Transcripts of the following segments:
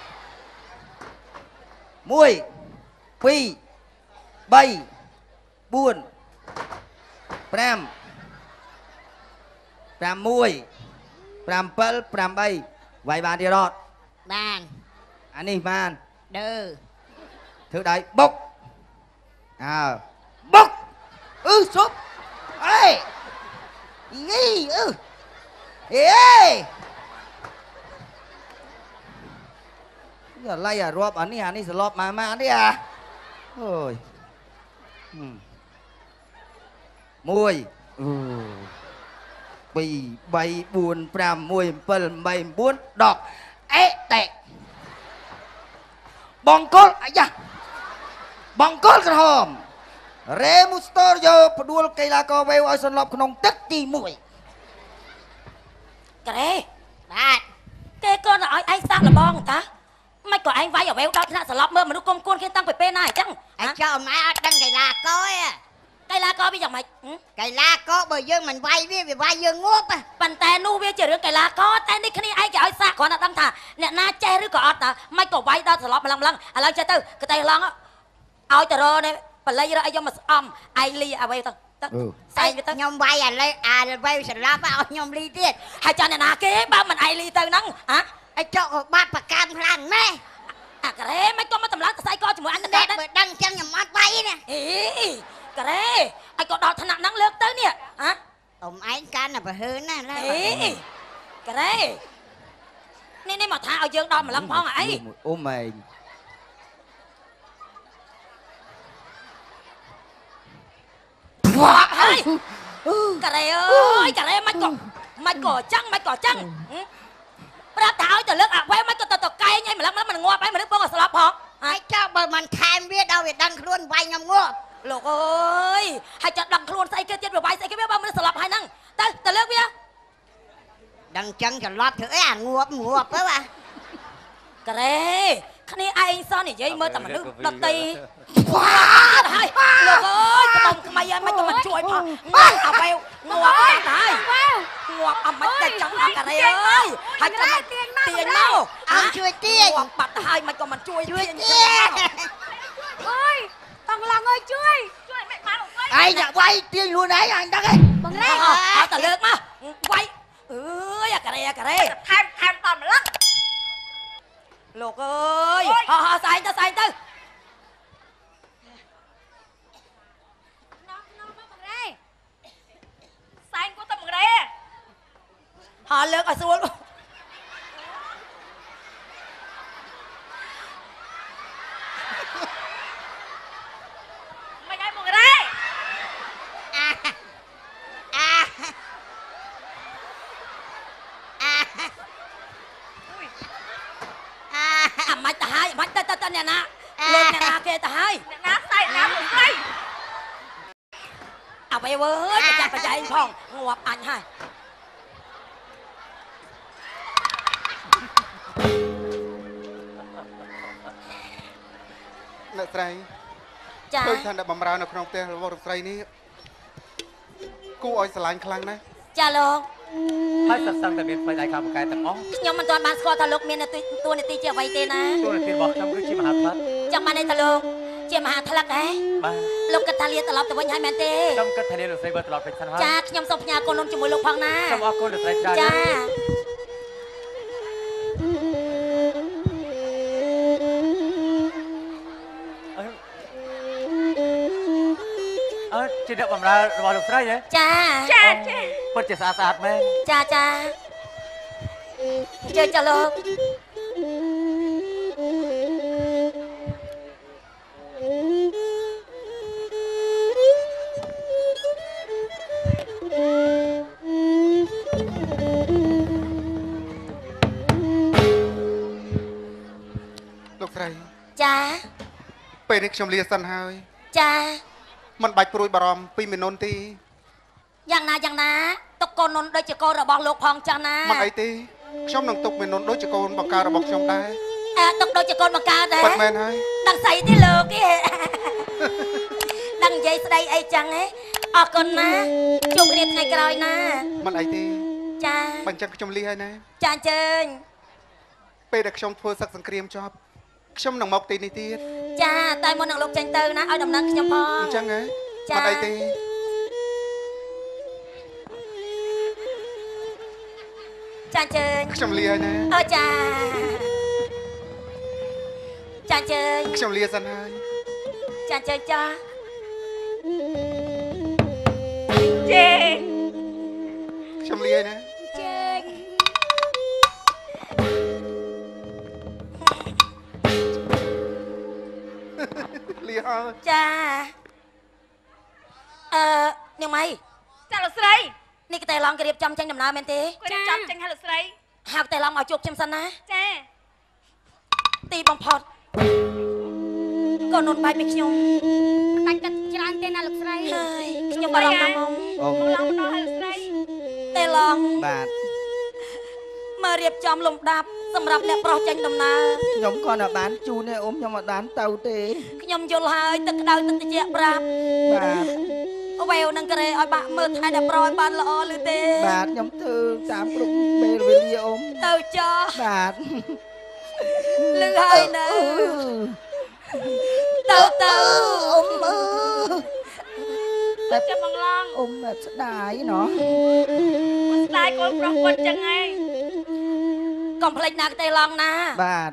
1 2 3 4 5 6 7 8 vậy bàn đi đọt bàn anh đi bàn đừ thứ đấy bốc bốc súp ê gì ê giờ lay rộp anh đi sẽ lọp mà đi ôi 1 2 3 4 5 6 7 8 9 đọt ế tệ bong cốt dạ bong cốt cái hòm rê mù stô vô phải đua cây lá co vêu ở sân lọp không tức chi mũi cái bạn cái con nói anh sao là bong ta mày của anh vay ở vêu đó thì sờ lọp mơ mà nó công côn khi tăng phải pê này chắc anh cho má đăng cây lá coi à cây lá co bây giờ mày cây lá có bởi dương mình vay với vì vay dương ngốp à bàn tay nu với chỉ được cây lá co tay đi khi này anh cái xa còn là đâm thả nè na che rồi còn ta mày của vay đó sờ lọp mà lăng lần chơi tư cái tay lăng á ao chờ rồi này bà lấy ra ai cho mà ai li à vêu tao xài người ta nhom bay bay sờ láp ao nhom ly tiết hai cha này nà kế ba mình ai ly từ nắng hả ai cho ba bạc cam lăn mẹ à cái đấy mấy con mới tầm lát xài coi chỉ muốn ăn đẹp đấy bởi đăng chân nhầm mắt bay nè ý cái đấy ai có đọt thằng nặng nắng lướt tới nè hả ông ấy can là phải hơn nè ý cái đấy nên mà thả ở dương đo mà lắm phong ấy ôm mày hai cà rê ơi cà rê mày cỏ chăng bắt tháo từ lớp à quay mấy cái tờ cây nhảy mà lắm mình ngoa phải mà nước bông là slap hả ai cho bởi mình thèm biết đâu thì đăng luôn bay nhầm ngô lục ơi hai chặt đằng luôn say kia chết rồi bay say cái biết bao mới slap hai năng từ lớp kia đăng chân cho lót thử nguộp đó bà cà rê khăn đi ai sao này dây mơ tầm mà nước đập tì hai lục ơi cái bông mày ơi mấy cái mình chui mà à queo ngoa hai ngoặc ẩm mấy cái trắng cà rê ơi hai cái mình tiền đâu ăn chui tiền ngoặc bật hai mấy cái mình chui tiền ơi thằng Lăng ơi chui mẹ má ai dạ quay tiền luôn đấy anh đăng ơi bằng đây tờ lược mà quay cà rê tham tầm lắm lục ơi họ xài ta xanh của tầm bằng đây họ lược ở xuống mày ai bằng đây mày ta hai mày ta nè nè lên nè nè kia ta hai ná xay ná bằng đây à bây ơi phải chạy anh phong ngoặc anh hai nè trai cha tôi thành đã bầm ra nó không thể là vào trai ní cô ơi sờ lạnh khăng này cha luôn ហើយសិស្សតែមានផ្លូវដៃខាងបកែទាំងអស់ខ្ញុំមិនទាន់បានស្គាល់ថាលោកមានតួនាទីជាអ្វីទេណាទូរទស្សន៍របស់ខ្ញុំគឺជាមហាថ្លឹកចាំបានថាលោកជាមហាថ្លឹកដែរបាទលោកគិតថាលាត្រឡប់ទៅវិញហើយមែនទេខ្ញុំគិតថានាងលោកស្រីបើត្រឡប់វិញសិនហើយចាខ្ញុំសូមផ្ញើកូននំជាមួយលោកផងណាសូមអរគុណលោកស្រីច្រើនចាជាអ្នកបម្រើរបស់លោកស្រីហ៎ចាពិតជាស្អាតមែនចាchơi choលោកលោកស្រីចាពេលនេះខ្ញុំលាសិនហើយចាមិនបាច់ព្រួយបារម្ភពីមីនុនទេយ៉ាងណាទុកកូននុនដូចជាកូនរបស់លោកផងចាស់ណាមិនអីទេខ្ញុំនឹងទុកមីនុនដូចជាកូនបង្ការរបស់ខ្ញុំដែរទុកដូចជាកូនបង្កើតដែរពិតមែនហើយដឹងស្អីទេលោកគេដឹងនិយាយស្ដីអីចឹងហ៎អរគុណណាជួបគ្នាថ្ងៃក្រោយណាមិនអីទេចាបើអញ្ចឹងខ្ញុំលាហើយណាចាអញ្ជើញពេលដែលខ្ញុំធ្វើសឹកសង្គ្រាមចប់ខ្ញុំនឹងមកទីនេះទៀតចាតែមុននឹងលោកចេញទៅណាឲ្យដំណឹងខ្ញុំផងអញ្ចឹងហ៎ចាមិនអីទេចាអញ្ជើញខ្ញុំលាហើយណាអើចាអញ្ជើញខ្ញុំលាសិនហើយចាអញ្ជើញចាជេខ្ញុំលាហើយណាជើញលាហើយចានាងម៉ៃចាលោកស្រីនេះកតែឡងគេរៀបចំចេញដំណើរមែនទេគាត់ចាំចេញឲ្យលោកស្រីហៅកតែឡងមកជួបខ្ញុំសិនណាចាទីបំផុតកូននុនបាយពីខ្ញុំបាច់កាត់ច្រើនទេណាលោកស្រីហើយខ្ញុំបារម្ភណាស់មុំអ៊ំឡងម្ដងឲ្យលោកស្រីតែឡងបាទមករៀបចំលំដាប់សម្រាប់អ្នកប្រុសចេញដំណើរខ្ញុំក៏នៅបានជូនទេអ៊ំខ្ញុំអត់បានទៅទេខ្ញុំយល់ហើយទឹកក្តៅទឹកត្រជាក់ប្រាប់បាទវែវនឹងក្រែឲ្យបាក់មើលថែដល់ប្រឲ្យបានល្អឬទេបាទខ្ញុំធ្វើតាមគ្រប់ពេលវេលាអ៊ំទៅចោះបាទលឺហើយនៅទៅអ៊ំចាំបងឡងអ៊ំបែបស្ដាយណោះស្ដាយកូនប្រុសគាត់ចឹងហើយកុំភ្លេចណាកទេឡងណាបាទ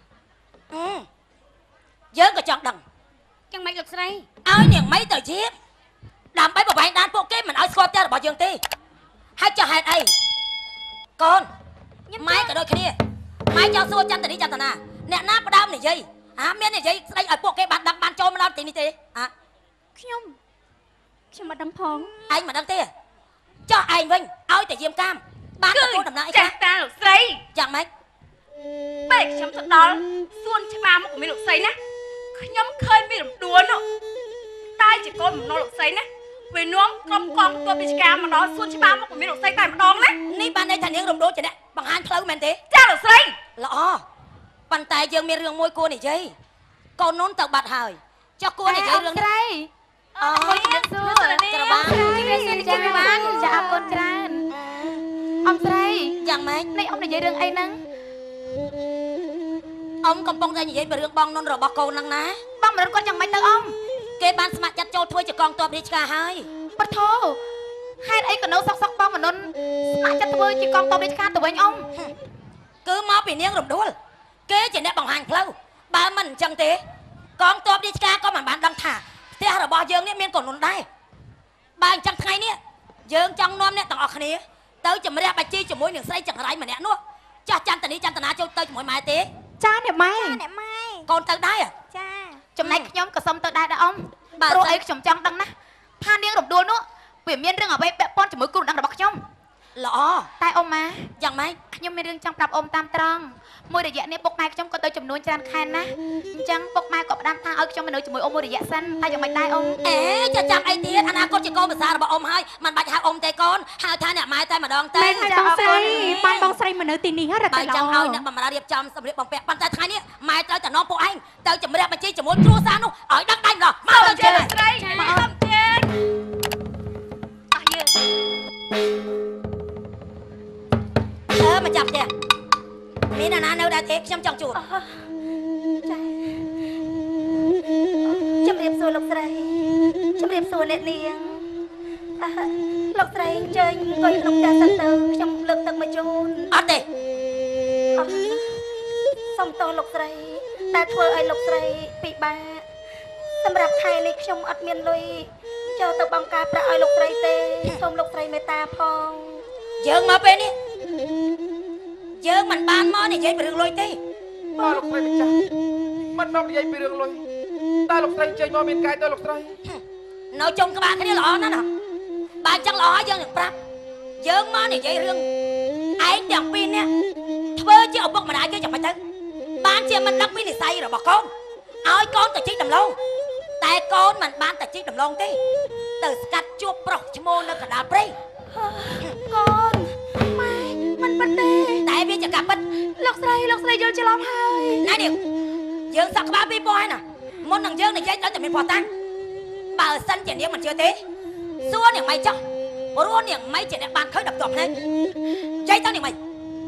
យើងក៏ចង់ដឹងចឹងមិនលោកស្រីឲ្យនាងម៉ៃទៅជាដើម្បីបបែងដានពួកគេមិនឲ្យស្គាល់ផ្ទះរបស់យើងទេហើយចុះហេតុអីកូនម៉ែក៏ដូចគ្នាម៉ែចង់សួរចន្ទនីចន្ទនាអ្នកណាផ្ដើមនិយាយមាននិយាយស្ដីឲ្យពួកគេបានដឹងបានចូលមកដល់ទីនេះទេខ្ញុំមិនដឹងផងឯងមិនដឹងទេចុះឯងវិញឲ្យតែយាមកាមបានទៅដំណើរអីចាខ្លះស់តាលោកស្រីយ៉ាងម៉េចពេលខ្ញុំទៅដល់សួនច្បារមុខមានលោកស្រីណាខ្ញុំឃើញមានរំដួលនោះតែជាកូនបំណុលលោកស្រីណាវានាំក្រុមកងទ័ពវិជ្ជការមកដល់សួនច្បារមុខមានលោកស្រីតែម្ដងណានេះបានន័យថានាងរំដួលជាអ្នកបង្ហាញផ្លូវមែនទេចាលោកស្រីល្អប៉ុន្តែយើងមានរឿងមួយគួរនិយាយកូននោះទៅបាត់ហើយចុះគួរនិយាយរឿងនេះអូយជំរាបសួរច្របាជំរាបសួរចាស់បានចាអរគុណច្រើនអំស្រីយ៉ាងម៉េចនេះអ៊ំនិយាយរឿងអីហ្នឹងអ៊ំកំពុងតែនិយាយពីរឿងបងនុនរបស់កូនហ្នឹងណាបងមរិនគាត់យ៉ាងម៉េចទៅអ៊ំគេបានស្ម័គ្រចិត្តចូលធ្វើជាកងទ័ពរាជការហើយបថោហេតុអីក៏នៅសក់បងមនុនស្ម័គ្រចិត្តធ្វើជាកងទ័ពរាជការទៅវិញអ៊ំគឺមកពីនាងរំដួលគេជាអ្នកបង្ហាញផ្លូវបើមិនអញ្ចឹងទេកងទ័ពរាជការក៏មិនបានដឹងថាផ្ទះរបស់យើងនេះមានកូននុនដែរបើអញ្ចឹងថ្ងៃនេះយើងចង់នាំអ្នកទាំងអស់គ្នាទៅជំរះបាជីជាមួយនឹងស្រីចង្រៃម្នាក់នោះចាស់ចន្ទនីចន្ទនាចូលទៅជាមួយម៉ែទេចាអ្នកម៉ែកូនទៅដែរចាចំណែកខ្ញុំក៏សុំទៅដែរអ៊ំព្រោះអីខ្ញុំចង់ដឹងណាថានាងរំដួលនោះវាមានរឿងអ្វីពាក់ព័ន្ធជាមួយគ្រូដឹងរបស់ខ្ញុំល្អតែអ៊ំម៉ាយ៉ាងម៉េចខ្ញុំមានរឿងចង់ប្រាប់អ៊ំតាមត្រង់មួយរយៈនេះពុកម៉ែខ្ញុំក៏ទៅចំនួនច្រើនខែណាអញ្ចឹងពុកម៉ែក៏ផ្ដាំថាឲ្យខ្ញុំនៅជាមួយអ៊ំមួយរយៈសិនតែយ៉ាងម៉េចដែរអ៊ំចាចាំអីទៀតអនាគតជាកូនប្រសាររបស់អ៊ំហើយមិនបាច់ហៅអ៊ំទេកូនហៅថាអ្នកម៉ែតែម្ដងទៅបានបងស្រីមកនៅទីនេះរត់បើទៅចង់ឲ្យអ្នកបម្រើរៀបចំសម្ភារបំពាក់ប៉ុន្តែថ្ងៃនេះម៉ែត្រូវតែនាំពួកឯងទៅជំរះបញ្ជីជាមួយគ្រួសារនោះឲ្យដឹងដៃម្ដងមកទៅជើងស្រីមកអត់ទេអស់យើងមកចាប់ទេមានអ្នកណានៅដែរទេខ្ញុំចង់ជួបជំរាបសួរលោកស្រីជំរាបសួរអ្នកនាងលោកស្រីអញ្ជើញអង្គុយក្នុងផ្ទះសិនទៅខ្ញុំលើកទឹកមកជូនអត់ទេសូមទោសលោកស្រីដែលធ្វើឲ្យលោកស្រីពិបាកសម្រាប់ខែនេះខ្ញុំអត់មានលុយចូលទៅបង្ការប្រាក់ឲ្យលោកស្រីទេសូមលោកស្រីមេត្តាផងយើងមកពេលនេះយើងមិនបានមកនិយាយពីរឿងលុយទេបាទលោកស្រីម្ចាស់មិនមកនិយាយពីរឿងលុយតែលោកស្រីចេញមកមានកាយទៅលោកស្រីនៅចុងក្បាលគ្នាល្អណាស់ណាបើចឹងល្អហើយយើងនឹងប្រាប់យើងមកនិយាយរឿងឯងទាំងពីរនាក់ធ្វើជាឪពុកម្ដាយគេចាំមិនទៅបានជាមិនដឹងពីនិស័យរបស់កូនឲ្យកូនទៅជីកដំឡូងតែកូនមិនបានទៅជីកដំឡូងទេទៅស្កាត់ជួបប្រុសឈ្មោះនៅកណ្ដាលព្រៃកូនម៉ែមិនពិតទេតែវាជាការពិតលោកស្រីយល់ច្រឡំហើយណានេះយើងសក់ក្បាលពីរពណ៌ហើយណាមុននឹងយើងនិយាយដល់តែមានពណ៌តាំងបើសិនជានាងមិនជឿទេសួរនាងម៉ៃចុះព្រោះនាងម៉ៃជាអ្នកបានឃើញដល់ផ្ទាល់ភ្នែកនិយាយទៅនាងម៉ៃ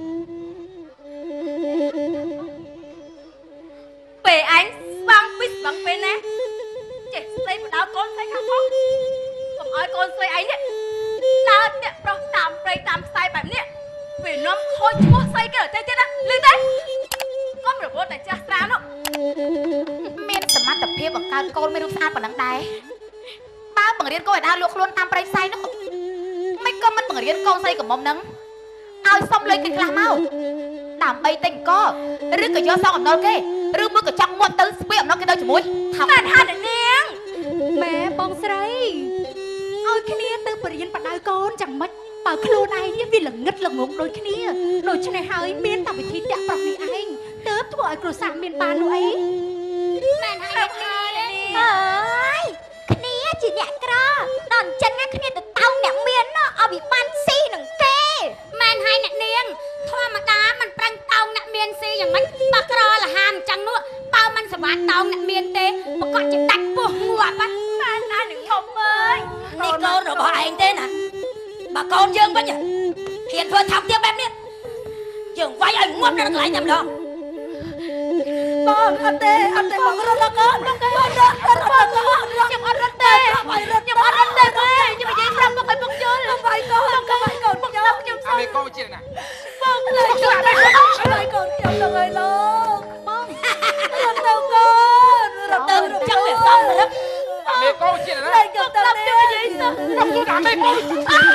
ពេលអញស្វងពីស្វងពេលណាចេះស្ដីបដៅកូនស្រីខាងផងកុំឲ្យកូនស្រីឯងនេះដើរអ្នកប្រុសតាមព្រៃតាមផ្សារបែបនេះវានាំខូចឈ្មោះស្រីគេទៅទៀតណាលឺទេកុំរវល់តែចាស់ស្រាវនោះមានសមត្ថភាពបង្កើតកូនមានរូបស្អាតប៉ុណ្ណឹងដែរបើបង្រៀនកូនឲ្យដើរលក់ខ្លួនតាមព្រៃផ្សារនោះមិនក៏មិនបង្រៀនកូនស្រីកំមុំហ្នឹងឲ្យសុំលុយគេខ្លះមកដើម្បីទិញកឬក៏យកសងអំណុលគេឬមួយក៏ចង់មាត់ទៅស្ពាយអំណុលគេទៅជាមួយថាបានហាត់នាងម៉ែបងស្រីឲ្យគ្នាទៅបរៀនបដៅកូនchẳngម៉េចបើខ្លួនឯងនេះវាល្ងឹតល្ងងដូចគ្នាដូច្នេះហើយមានតែវិធីតាក់ប្រុសនេះឯងទើបធ្វើឲ្យគ្រួសារមានបាននោះអីមែនហើយគ្នាអើយគ្នាជាអ្នកក្រដល់អញ្ចឹងគ្នាទៅតោងអ្នកមានឲ្យវាបានស៊ីនឹងគេមែនហើយអ្នកនាងធម្មតាมันប្រឹងតោងអ្នកមានស៊ីយ៉ាងម៉េចបើក្រលហាមអញ្ចឹងនោះបើมันសវ៉ាតោងអ្នកមានទេប្រកាសជាដាច់ពោះងាប់ហ្នឹងមែនណានឹងធំអើយនេះកូនរបស់ឯងទេណាបើកូនយើងវិញហ៊ានធ្វើថាប់ទៀតបែបនេះយើងវាយឲ្យងាប់នៅកន្លែងតែម្ដងបងអត់ទេបងរត់ដល់កូនបងរត់ខ្ញុំអត់រត់ទេខ្ញុំអត់រត់ទេខ្ញុំនិយាយប្រាប់បងឲ្យបងយល់បងវាយកូនបងយកខ្ញុំសុំអាមេកូនជាណាបងលើកជួយឲ្យកូនខ្ញុំទៅឲ្យលោកបងរត់ទៅកូនរត់ទៅចាំវាសំរឹកអាមេកូនជាណាលេងយកទៅនេះនិយាយសោះបងជួយអាមេកូន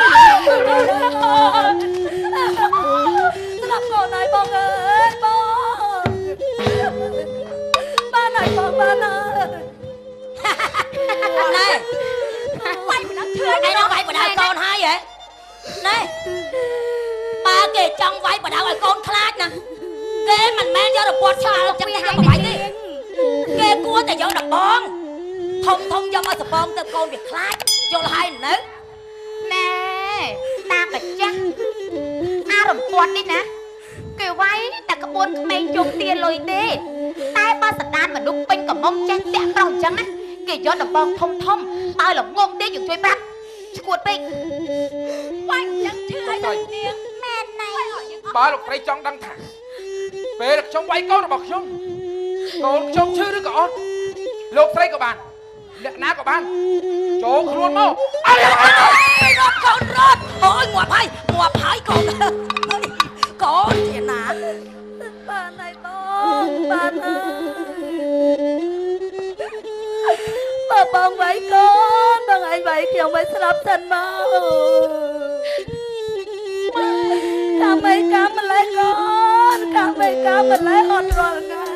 ស្ដាប់កូនហើយបងអើយបងបានហើយបងបានហើយណែវាយមិនដល់ធឿនឯងវាយបដៅកូនហើយហ៎ណែបើគេចង់វាយបដៅឲ្យកូនខ្លាចណាគេមិនមែនយករពាត់ឆ្លាលចឹងយកមកវាយទេគេគួរតែយកដបងធំយកមកសបងទៅកូនវាខ្លាចយល់ហើយនៅណែតាកាចាស់អារំពាត់នេះណាគេវាយតែក្បួនក្មេងជុំទាលុយទេតែបើសដានមនុស្សពេញកំមុំចេះតាក់ប្រុសអញ្ចឹងណាគេយកដបងធំបើល្ងងទេយើងជួយប្រាប់ឈួតពេកវាយអញ្ចឹងឈឺឲ្យលោកនាងមែនណៃបើលោកស្រីចង់ដឹងថាពេលខ្ញុំវាយកូនរបស់ខ្ញុំឈឺឬក៏អត់លោកស្រីក៏បានអ្នកណាក៏បានចូលខ្លួនមកអើយរត់កូនរត់អូយងាប់ហើយកូនកូនជាណាបានហើយបងបានហើយបើបងវាយកូនបងឯងវាយខ្ញុំឲ្យស្លាប់សិនមកកម្មឯកម្មម្លេះកូនកម្មឯកម្មម្លេះអត់រាល់ថ្ងៃ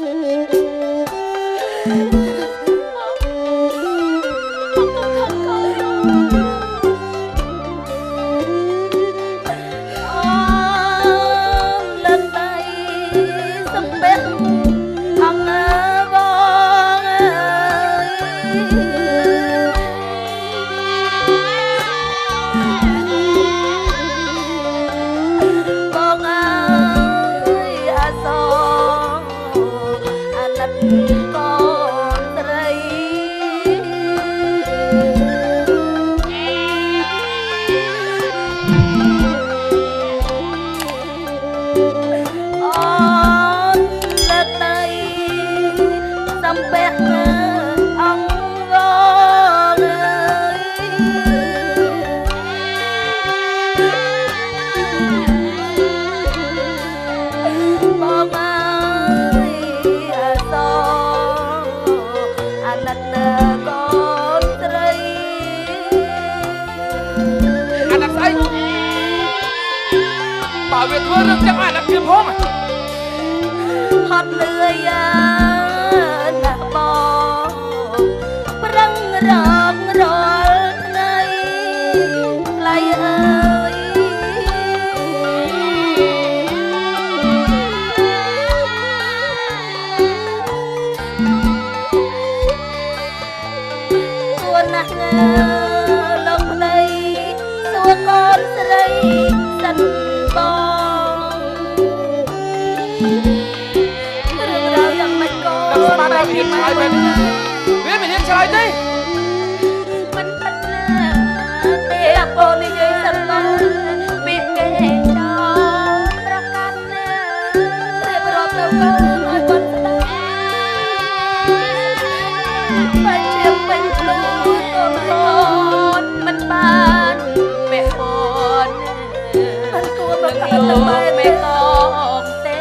វាធ្វើរឿងចឹងអាណាព្រាមហងហត់លឿយណាស់បងប្រឹងរករាល់ថ្ងៃថ្លៃអើយគួរណាស់លោកប្តីសួរកូនស្រីសិនបានតែមានឆ្លើយមែនវាមិនមានឆ្លើយទេមិនបាត់ទេអពូនិយាយសិនមកពីគេចោលប្រកាន់រៀបរាប់ទៅកូនឲ្យគាត់ស្ដាប់បាច់ជាពេញខ្លួនកូនមិនបានមេពនមិនគួរមកកាត់ទៅមេកងទេ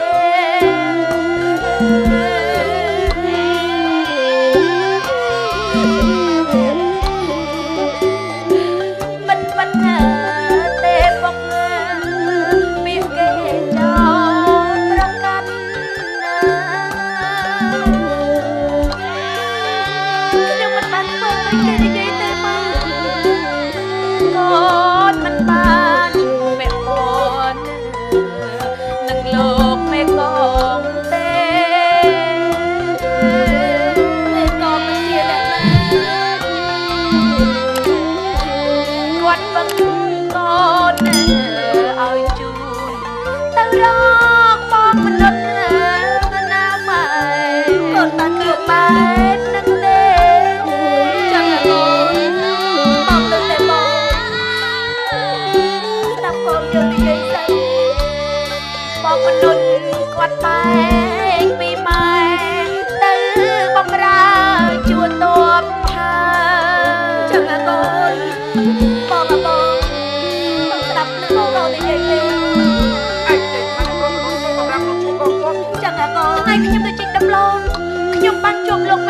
មនុស្សគាត់បែកពីម៉ែ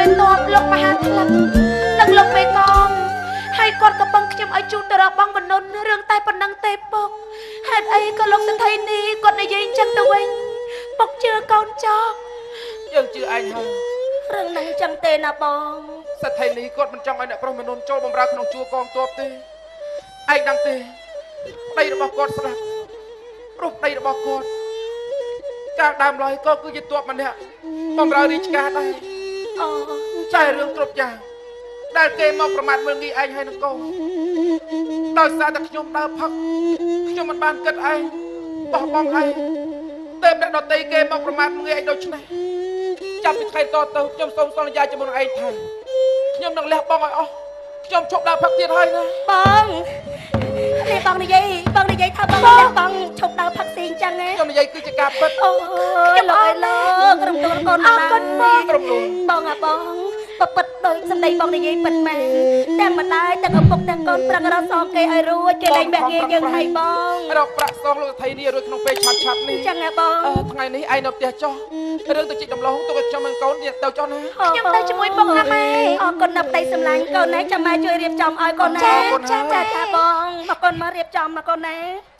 តបលោកមហាថ្លឹងនិងលោកមេកងហើយគាត់ក៏បងខ្ញុំឲ្យជូនទៅរកបងកនុនរឿងតែប៉ុណ្ណឹងទេពុកហេតុអីក៏លោកសថីនេះគាត់និយាយអញ្ចឹងទៅវិញពុកជឿកូនចោលយើងជឿឯងហើយរឿងហ្នឹងអញ្ចឹងទេណាបងសថីនេះគាត់មិនចង់ឲ្យអ្នកប្រុសមនុនចូលបម្រើក្នុងជួរកងទ័ពទេឯងដឹងទេប្តីរបស់គាត់ស្លាប់ព្រោះប្តីរបស់គាត់កាលដើមឡើយក៏គឺជាទ័ពម្នាក់បម្រើរាជការដែរអូចែរឿងគ្រប់យ៉ាងដែលគេមកប្រមាថមើលងាយឯងហើយនឹងកូនដោយសារតែខ្ញុំដើរផឹកខ្ញុំមិនបានគិតឯងបោះបង់ឯងតែអ្នកដតីគេមកប្រមាថមើលងាយឯងដូច្នេះចាប់ពីថ្ងៃតទៅខ្ញុំសូមសន្យាជាមួយនឹងឯងថាខ្ញុំនឹងលះបង់ឲ្យអស់ខ្ញុំជប់ដើរផឹកទៀតហើយណាបងនេះបងនិយាយថាបងឈប់ដើរផឹកស៊ីអញ្ចឹងណាខ្ញុំនិយាយគឺជាការពិតអូខ្ញុំលោកឲ្យលោកក្រុមទូនកូនអរគុណបងក្រុមទូបងបងពិតដោយសម្ដីបងនិយាយពិតមែនទាំងម្ដាយទាំងឪពុកទាំងកូនប្រឹងរកសងគេឲ្យរួចគេលែងបាក់ងាយយើងហើយបងរកប្រាក់សងលោកថៃនេះរួចក្នុងពេលឆាប់នេះចឹងហ៎បងថ្ងៃនេះឯងនៅផ្ទះចុះរឿងទៅជីកដំឡូងទុកឲ្យខ្ញុំនិងកូនទៅចុះណាខ្ញុំទៅជាមួយពុកណាម៉ែអរគុណណាស់ប្តីសម្លាញ់កូនណាចាំម៉ែជួយរៀបចំឲ្យកូនណាចាបងមកកូនមករៀបចំមកកូនណា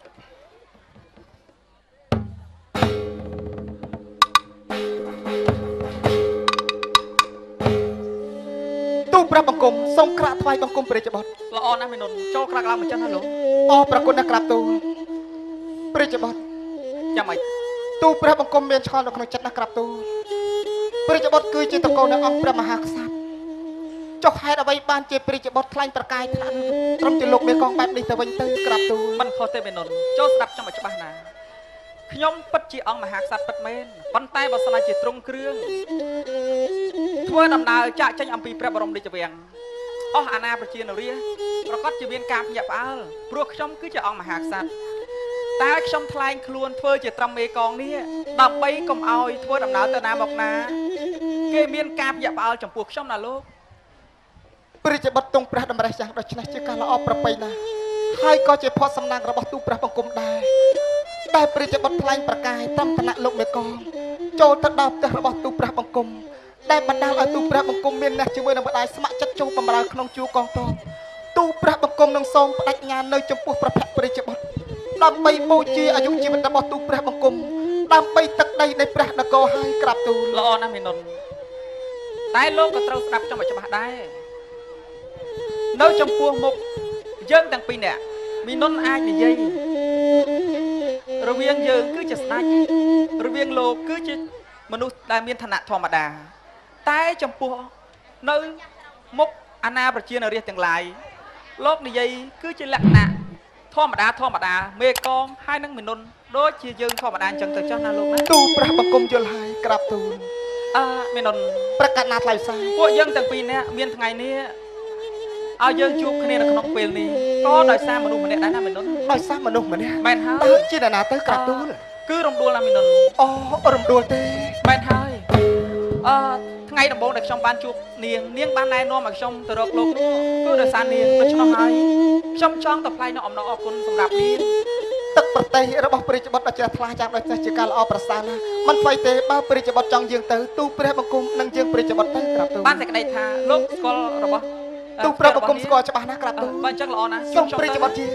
ទូប្រាប់បង្គំសូមក្រាបថ្វាយបង្គំព្រះរាជបុត្រល្អណាស់មេនុនចូលក្រាកឡើងមកចឹងណាលោកអរប្រគុណណាស់ក្រាបទូលព្រះរាជបុត្រចាំមិនទូប្រាប់បង្គំមានឆ្ងល់នៅក្នុងចិត្តណាស់ក្រាបទូលព្រះរាជបុត្រគឺជាតកូលនៃអង្គព្រះមហាក្សត្រចុះហេតុអ្វីបានជាព្រះរាជបុត្រថ្លែងប្រកាយថាត្រឹមជាលោកមេកងបែបនេះទៅវិញទៅក្រាបទូលមិនខុសទេមេនុនចូលស្ដាប់ខ្ញុំឲ្យច្បាស់ណាខ្ញុំពិតជាអង្គមហាក្សត្រពិតមែនប៉ុន្តែបើសិនជាទ្រង់គ្រឿងធ្វើដំណើរចាក់ចេញអំពីព្រះបរមរាជវាំងអស់អាណាប្រជានរាប្រកាសជាមានការភ្ញាក់ផ្អើលព្រោះខ្ញុំគឺជាអង្គមហាក្សត្រតែខ្ញុំថ្លែងខ្លួនធ្វើជាត្រឹមមេកងនេះដើម្បីកុំឲ្យធ្វើដំណើរទៅណាមកណាគេមានការភ្ញាក់ផ្អើលចំពោះខ្ញុំណាលោកព្រះរាជបុត្រទ្រង់ព្រះតម្រិះយ៉ាងដូច្នេះជាការល្អប្រពៃណាស់ហើយក៏ជាផុតសំណាងរបស់ទូព្រះបង្គំដែរតែព្រះរាជបុត្រថ្លែងប្រកាយតាមឋានៈលោកមេកងចូលទៅដល់ផ្ទះរបស់ទូព្រះបង្គំដែលបណ្ដាលឲ្យទូព្រះបង្គំមានអ្នកជាមួយនឹងម្ដាយស្ម័គ្រចិត្តចូលបម្រើក្នុងជួរកងទ័ពទូព្រះបង្គំនឹងសូមបដិញ្ញានៅចំពោះព្រះភក្ត្រព្រះរាជបុត្រដើម្បីបូជាអាយុជីវិតរបស់ទូព្រះបង្គំដើម្បីទឹកដីនៃព្រះនគរហើយក្រាបទូលល្អណាស់មេនុនតែលោកក៏ត្រូវស្ដាប់ខ្ញុំឲ្យច្បាស់ដែរនៅចំពោះមុខយើងទាំងពីរនាក់មេនុនអាចនិយាយរវាងយើងគឺជាស្ដេចរវាងលោកគឺជាមនុស្សដែលមានឋានៈធម្មតាតែចំពោះនៅមុខអាណាប្រជានរាជទាំងឡាយលោកនិយាយគឺជាលក្ខណៈធម្មតាមេកងហើយនឹងមេនុនដូចជាយើងធម្មតាអញ្ចឹងទៅចុះណាលោកណាទូព្រះបង្គំយល់ហើយក្រាបទូលមេនុនប្រកាសណាថ្លៃផ្សាយពួកយើងទាំងពីរនាក់មានថ្ងៃនេះឲ្យយើងជួបគ្នានៅក្នុងពេលនេះក៏ដោយសារមនុស្សម្នាក់ដែរណាមេនុនដោយសារមនុស្សម្នាក់មែនហើយតើជាអ្នកណាទៅក្រាបទូលគឺរំដួលណាមេនុនអូរំដួលទេមែនហើយថ្ងៃដំបូងដែលខ្ញុំបានជួបនាងបានណែនាំឲ្យខ្ញុំទៅរកលោកនោះគឺដោយសារនាងដូច្នោះហើយខ្ញុំចង់ទៅថ្លែងនូវអំណរអគុណសម្រាប់នាងទឹកប្រទេសរបស់ព្រះរាជបុត្រដ៏ជ្រះថ្លាយ៉ាងដូចនេះជាការល្អប្រសើរណាស់មិនថ្មីទេបើព្រះរាជបុត្រចង់យើងទៅទូព្រះបង្គំនឹងយើងព្រះរាជបុត្រទៅក្រាបទូលបានតែក្តីថាលោកស្គាល់របស់ទូព្រះបង្គំស្គាល់ច្បាស់ណាស់ក្រាបទូលបើអញ្ចឹងល្អណាស់សូមព្រះរាជបុត្រជា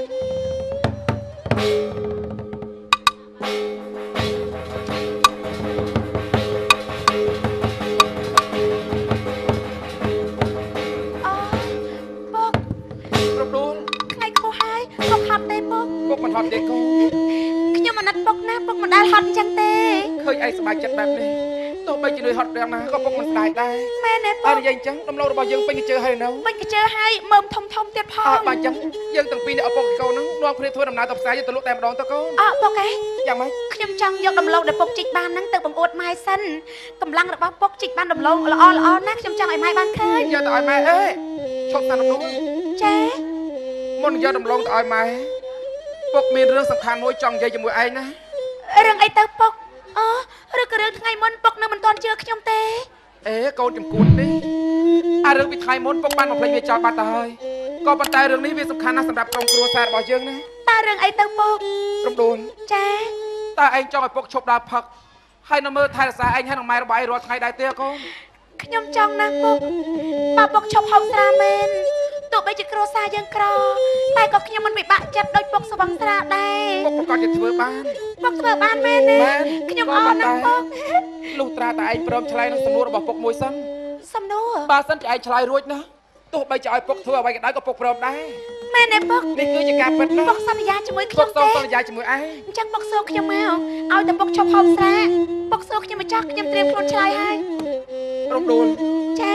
ពុកមិនហត់ទេកូនខ្ញុំអាណិតពុកណាពុកមិនដែលហត់អញ្ចឹងទេឃើញឯងសប្បាយចិត្តបែបនេះទោះបីជាលុយហត់យ៉ាងណាក៏ពុកមិនស្ដាយដែរមែនទេពុកនិយាយអញ្ចឹងដំឡូងរបស់យើងពេញកញ្ជើហើយនៅពេញកញ្ជើហើយមើមធំទៀតផងបាទអញ្ចឹងយើងទាំងពីរអ្នកឪពុកកូនហ្នឹងនាំគ្នាធ្វើដំណើរទៅផ្សារយើងទៅលក់តែម្ដងទៅកូនពុកឯងយ៉ាងម៉េចខ្ញុំចង់យកដំឡូងដែលពុកជីកបានហ្នឹងទៅបង្អួតម៉ែសិនកម្លាំងរបស់ពុកជីកបានដំឡូងល្អណាស់ខ្ញុំចង់ឲ្យម៉ែបានឃើញយកទៅឲ្យម៉ែអេឈប់តាមដំឡូងចាមុនយកដំឡូងទៅឲ្យម៉ែពុកមានរឿងសំខាន់មួយចង់និយាយជាមួយឯងណារឿងអីទៅពុកឬក៏រឿងថ្ងៃមុនពុកនៅមិនទាន់ជឿខ្ញុំទេកូនចំគួនទេរឿងពីថ្ងៃមុនពុកបានបំភ្លេចវាចោលបាត់ទៅហើយក៏ប៉ុន្តែរឿងនេះវាសំខាន់ណាស់សម្រាប់ក្រុមគ្រួសាររបស់យើងណាតើរឿងអីទៅពុករំដួលចាតើឯងចង់ឲ្យពុកឈប់ដើរផឹកហើយនៅមើលថែរក្សាឯងហើយនឹងម៉ែរបស់ឯងរាល់ថ្ងៃដែរទេកូនខ្ញុំចង់ណាស់ពុកបើពុកឈប់ហូបស្រាមែនទោះបីជាគ្រួសារយើងក្រតែក៏ខ្ញុំមិនពិបាកចិត្តដូចពុកស្វឹងស្រាដែរពុកប្រកាសជាធ្វើបានពុកធ្វើបានមែនទេខ្ញុំអរណាស់ពុកលុះត្រាតែឯងព្រមឆ្លើយនឹងសំណួររបស់ពុកមួយសិនសំណួរបើសិនជាឯងឆ្លើយរួចណាទោះបីជាឲ្យពុកធ្វើអ្វីក៏ដោយក៏ពុកព្រមដែរមែនទេពុកនេះគឺជាការពិតណាពុកសន្យាជាមួយខ្ញុំទេពុកសន្យាជាមួយឯងអញ្ចឹងពុកសួរខ្ញុំមកឲ្យតែពុកឈប់ហូបស្រាពុកសួរខ្ញុំម្ចាស់ខ្ញុំត្រៀមខ្លួនឆ្លើយហើយរំដួលចា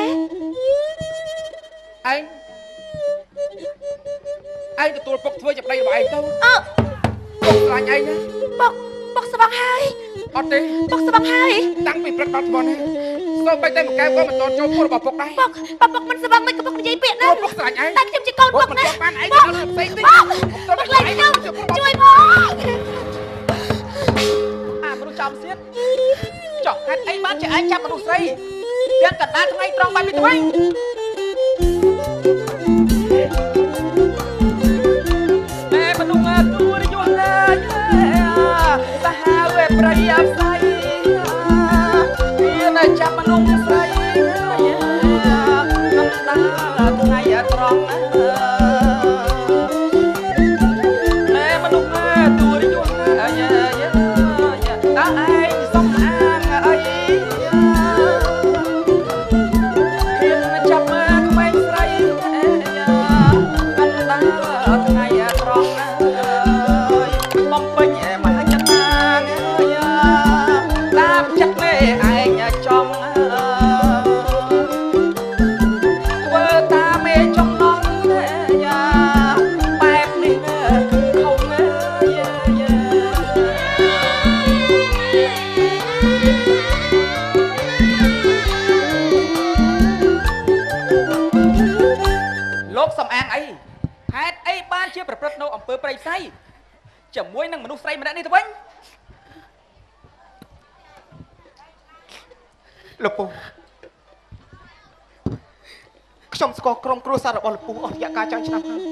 ឯងទទួលពុកធ្វើជាប្តីរបស់ឯងទៅពុកខ្លាញ់ឯងណាពុកស្វឹងហើយអត់ទេពុកស្វឹងហើយតាំងពីព្រឹកដល់ថ្មនេះសូមបីតែមកកែវក៏មិនតន់ចូលខ្លួនរបស់ពុកដែរពុកមិនស្វឹងមិនក៏ពុកនិយាយពាក្យណាពុកខ្លាញ់ឯងតែខ្ញុំជាកូនពុកណាពុកបានឯងទៅផ្សេងទៀតពុកខ្លាញ់ខ្ញុំជួយមកមនុស្សចំសៀតចុះហេតុអីបានជាឯងចាប់មនុស្សស្រីទាំងកណ្ដាលថ្ងៃត្រង់បែបនេះទៅវិញតែមនុស្សទួរយល់ណាយសាហាវេប្រយាផ្សៃវាចាប់មនុស្សស្រីកណ្ដាលថ្ងៃត្រង់ណាតែមនុស្សទួរយល់ណាយតើឯងសំអាងអីភាពចាប់មកក្មេងស្រីកណ្ដាលថ្ងៃត្រង់ណាបំពេញមហិច្ឆតាតាមចិត្តមេឯងចង់ធ្វើតាមមេចំណងបែបនេះគឺខុសលោកសំអាងអីហេតុអីបានជាប្រព្រឹត្តនៅអំពើព្រៃផ្សៃជាមួយនឹងមនុស្សស្រីម្នាក់នេះទៅវិញលោកពូខ្ញុំស្គាល់ក្រុមគ្រួសាររបស់លោកពូអស់រយៈកាលច្រើនឆ្នាំហើយ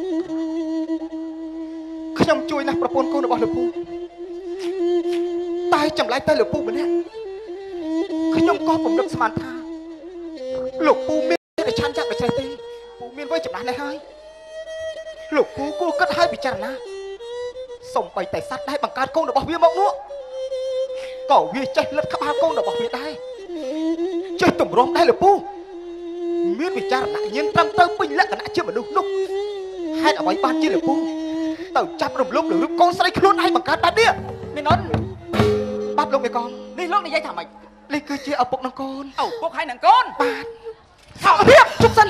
ខ្ញុំជួយណាស់ប្រពន្ធកូនរបស់លោកពូតែចម្លែកតែលោកពូម្នាក់ខ្ញុំក៏ពំរឹកស្មានថាលោកពូមានតែឆានចាក់ដូច្នេះទេពូមានវ័យចំណាស់នេះហើយលោកពូគួរគិតឲ្យពិចារណាសំបីតែសត្វដែលបង្កើតកូនរបស់វាមកនោះក៏វាចេះលិតក្បាលកូនរបស់វាដែរចេះទម្រាំដែរលោកពូមានវិចារណញ្ញាណត្រឹមត្រូវពេញលក្ខណៈជាមនុស្សនោះហេតុអ្វីបានជាលោកពូទៅចាប់រំលោភលើរូបកូនស្រីខ្លួនឯងបង្កើតបែបនេះមានអត់បាទលោកមេកងនេះលោកនិយាយថាម៉េចនេះគឺជាឪពុកនឹងកូនឪពុកហើយនឹងកូនបាទថោកភាពជប់សិន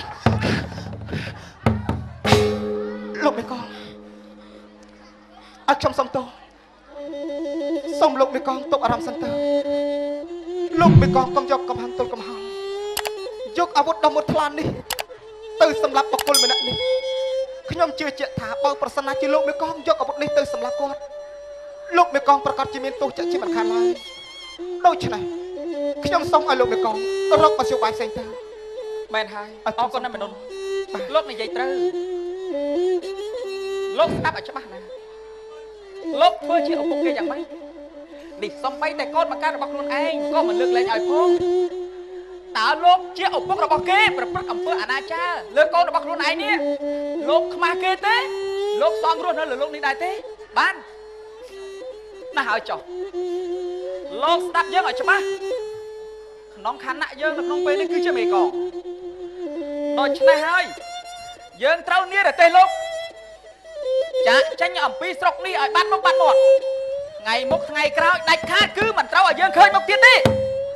លោកមេកងអើខ្ញុំសុំទោសសូមលោកមេកងទុកអារម្មណ៍សិនទៅលោកមេកងកុំយកកំហឹងទល់កំហឹងយកអាវុធដ៏មុតថ្លាននេះទៅសម្លាប់បុគ្គលម្នាក់នេះខ្ញុំជឿជាក់ថាបើប្រសិនណាជាលោកមេកងយកអាវុធនេះទៅសម្លាប់គាត់លោកមេកងប្រកាសជាមានទោសចាក់ជាមិនខានឡើយដូច្នេះខ្ញុំសូមឲ្យលោកមេកងរកមធ្យោបាយផ្សេងទៅមែនហើយអរគុណណាស់មនុស្សលោកនិយាយត្រូវលោកស្ដាប់ឲ្យច្បាស់ណាលោកធ្វើជាឪពុកគេយ៉ាងម៉េចនេះសំបីតែកូនបង្កើតរបស់ខ្លួនឯងក៏មិនលើកលែងឲ្យផងតើលោកជាឪពុករបស់គេប្រព្រឹត្តអំពើអនាចារលើកូនរបស់ខ្លួនឯងនេះលោកខ្មាស់គេទេលោកសំរស់នៅលើលោកនេះដែរទេបានណាស់ហើយចុះលោកស្ដាប់យើងឲ្យច្បាស់ក្នុងខណៈយើងនៅក្នុងពេលនេះគឺជាមេកងដូច្នេះហើយយើងត្រូវនិយាយទៅលោកចាក់ចេញអំពីស្រុកនេះឲ្យបាត់មុខបាត់មាត់ថ្ងៃមុខថ្ងៃក្រោយដាច់ខាតគឺមិនត្រូវឲ្យយើងឃើញមុខទៀតទេ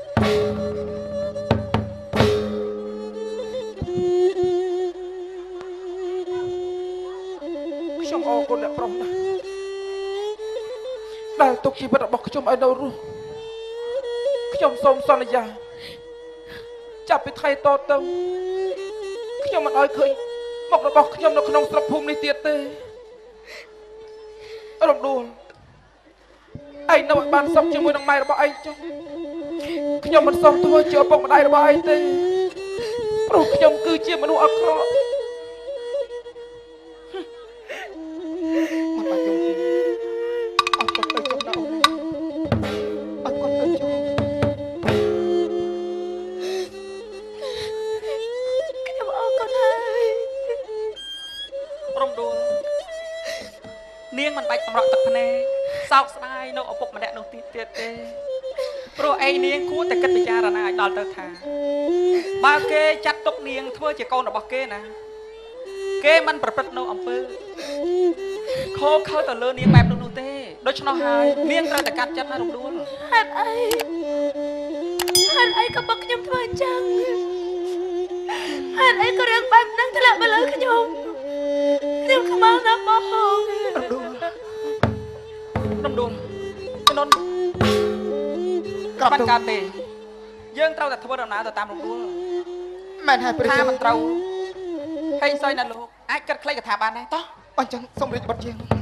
ខ្ញុំអរគុណអ្នកប្រុសណាស់ដែលទុកជីវិតរបស់ខ្ញុំឲ្យនៅរស់ខ្ញុំសូមសន្យាចាប់ពីថ្ងៃតទៅខ្ញុំមិនឲ្យឃើញមុខរបស់ខ្ញុំនៅក្នុងស្រុកភូមិនេះទៀតទេរំដួលឯងនៅឲ្យបានសុខជាមួយនឹងម៉ែរបស់ឯងចុះខ្ញុំមិនសូមធ្វើជាឪពុកម្ដាយរបស់ឯងទេព្រោះខ្ញុំគឺជាមនុស្សអាក្រក់មកបាច់យំអត់ទៅចុះដល់អត់គាត់ទៅចុះទៀតទេព្រោះឯនាងគួរតែគិតពិចារណាឲ្យដល់ទៅថាបើគេចាត់ទុកនាងធ្វើជាកូនរបស់គេណាគេមិនប្រព្រឹត្តនៅអំពើខោខើទៅលើនាងបែបនោះទេដូច្នោះហើយនាងត្រូវតែកាត់ចិត្តណារំដួលហេតុអីក៏មកខ្ញុំធ្វើអញ្ចឹងហេតុអីក៏រឿងបែបហ្នឹងធ្លាក់មកលើខ្ញុំខ្មៅណាស់បងរំដួលននក្របកើតទេយើងត្រូវតែធ្វើដំណើរទៅតាមរំដួលមែនហើយព្រះជើងថាមិនត្រូវហេងសុយណាលោកអាចគិតខ្លីកថាបានដែរតោះអញ្ចឹងសូមរាជបុត្រជាង